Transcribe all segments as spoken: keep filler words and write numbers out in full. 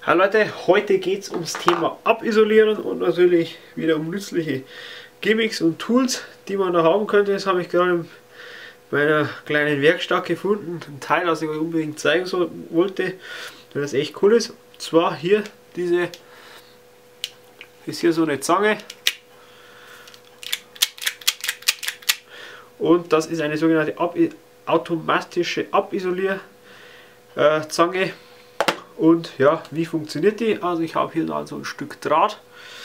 Hallo Leute, heute geht es ums Thema Abisolieren und natürlich wieder um nützliche Gimmicks und Tools, die man da haben könnte. Das habe ich gerade in meiner kleinen Werkstatt gefunden. Ein Teil, das ich euch unbedingt zeigen soll, wollte, weil das echt cool ist. Und zwar hier diese, ist hier so eine Zange. Und das ist eine sogenannte Ab automatische Abisolierzange. Und ja, wie funktioniert die? Also ich habe hier da so ein Stück Draht.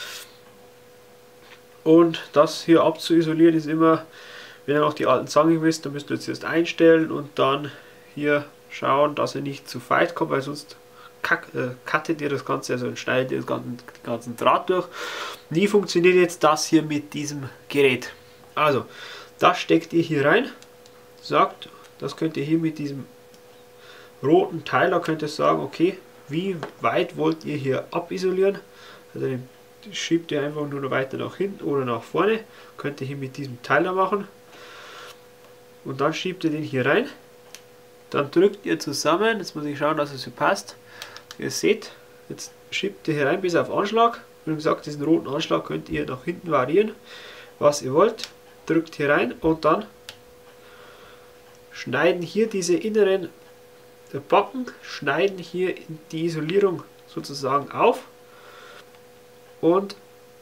Und das hier abzuisolieren ist immer, wenn ihr noch die alten Zangen wisst, dann müsst ihr jetzt erst einstellen und dann hier schauen, dass ihr nicht zu weit kommt, weil sonst cuttet ihr das Ganze, also schneidet ihr den ganzen, den ganzen Draht durch. Wie funktioniert jetzt das hier mit diesem Gerät? Also, das steckt ihr hier rein, sagt, das könnt ihr hier mit diesem roten Teiler könnt ihr sagen, okay, wie weit wollt ihr hier abisolieren? Also den schiebt ihr einfach nur weiter nach hinten oder nach vorne. Könnt ihr hier mit diesem Teiler machen. Und dann schiebt ihr den hier rein. Dann drückt ihr zusammen. Jetzt muss ich schauen, dass es so passt. Ihr seht, jetzt schiebt ihr hier rein bis auf Anschlag. Wie gesagt, diesen roten Anschlag könnt ihr nach hinten variieren, was ihr wollt. Drückt hier rein und dann schneiden hier diese inneren der Backen, schneiden hier die Isolierung sozusagen auf, und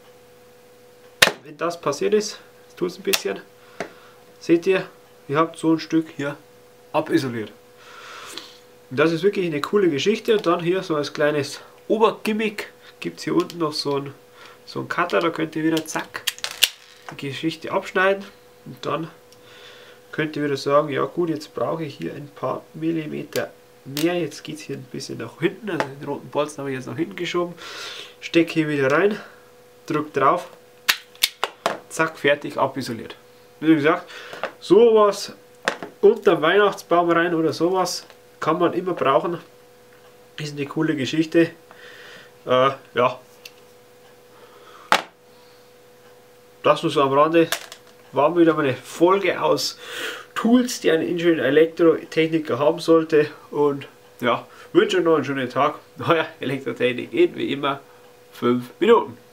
wenn das passiert ist, tut es ein bisschen, seht ihr, ihr habt so ein Stück hier abisoliert. Und das ist wirklich eine coole Geschichte. Und dann hier so als kleines Obergimmick gibt es hier unten noch so ein, so ein Cutter, da könnt ihr wieder zack die Geschichte abschneiden und dann könnt ihr wieder sagen, ja gut, jetzt brauche ich hier ein paar Millimeter mehr, jetzt geht es hier ein bisschen nach hinten, also den roten Bolzen habe ich jetzt nach hinten geschoben, stecke hier wieder rein, drückt drauf, zack, fertig, abisoliert. Wie gesagt, sowas unter Weihnachtsbaum rein oder sowas kann man immer brauchen, ist eine coole Geschichte, äh, ja, das nur so am Rande. War wieder mal eine Folge aus Tools, die ein Ingenieur Elektrotechniker haben sollte. Und ja, wünsche euch noch einen schönen Tag. Euer Elektrotechnik geht wie immer fünf Minuten.